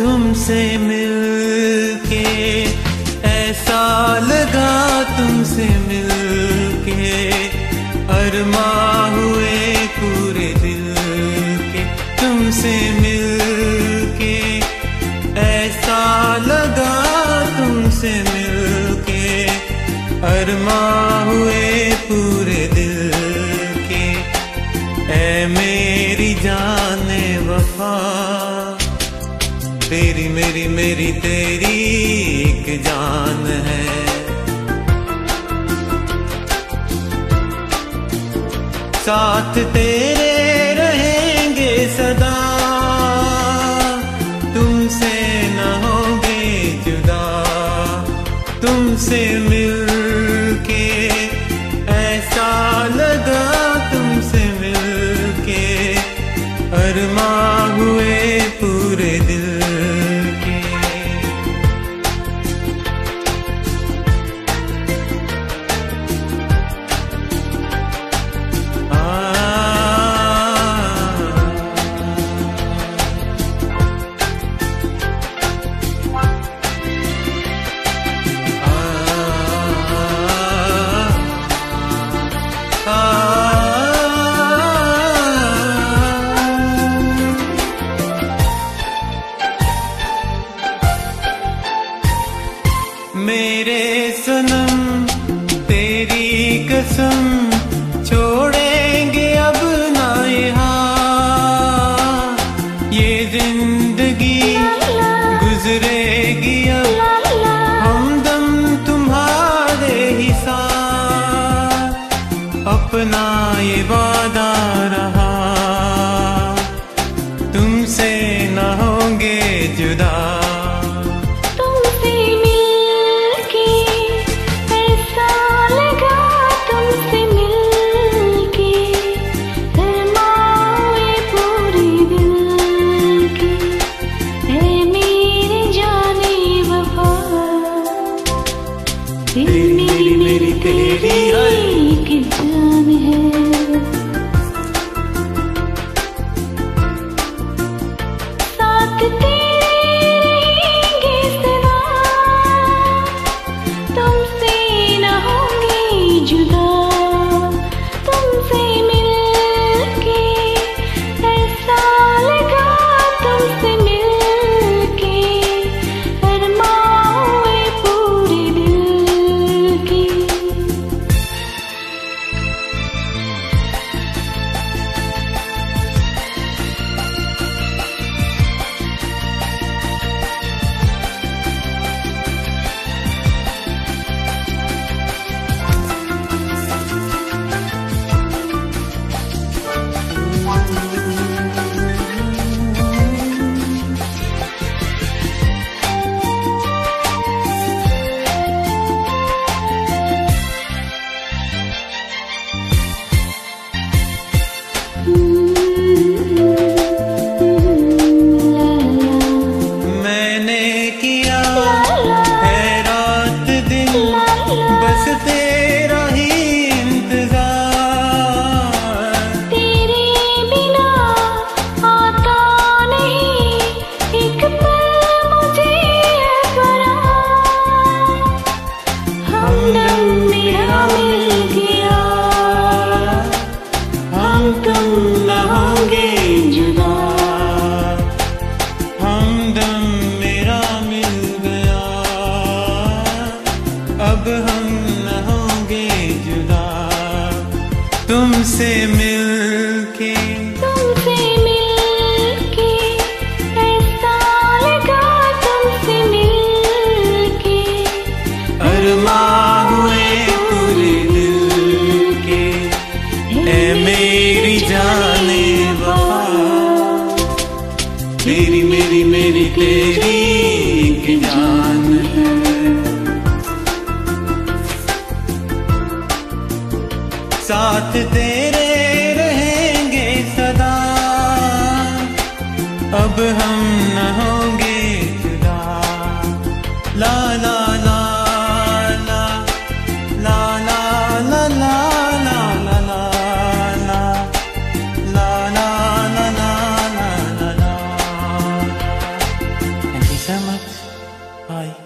तुमसे मिलके ऐसा लगा, तुमसे मिलके अरमा हुए पूरे दिल के। तुमसे मिलके ऐसा लगा, तुमसे मिलके अरमा हुए पूरे दिल के। ऐ मेरी जाने वफा, तेरी मेरी मेरी तेरी एक जान है। साथ तेरे रहेंगे सदा, तुमसे न होंगे जुदा। तुमसे मिलके ऐसा लगा, तुमसे मिलके अरमा हुए पूरे दिल के। मेरे सनम तेरी कसम, छोड़ेंगे अब ना यहाँ। ये जिंदगी गुजरेगी अब, हमदम तुम्हारे ही साथ। अपना ये वादा रहा, तुमसे न होंगे जुदा। मेरी मेरी तेरी एक जान है। साथ तेरे रहेंगे सदा, तुमसे न होंगे जुदा। तुमसे मिलके ऐसा लगा, तुमसे मिलके अरमा हुए पूरे दिल के। मैंने किया है रात दिन, बस तेरा ही इंतजार। तेरे बिना आता नहीं एक पल मुझे करार। हमदम मेरा मिल गया, हम तुम न होंगे जुदा। हमदम मेरा मिल गया, अब हम न होंगे जुदा। तुमसे मिलके ऐसा लगा, तुमसे मिलके अरमा हुए पूरे दिल के। ऐ मेरी जाने वफा, तेरी मेरी मेरी तेरी एक जान है। साथ तेरे रहेंगे सदा, अब हम न होंगे जुदा। ला ला ला ला ला ला ला ला ला ला ला ला ला ला ला ला ला ला। बाय।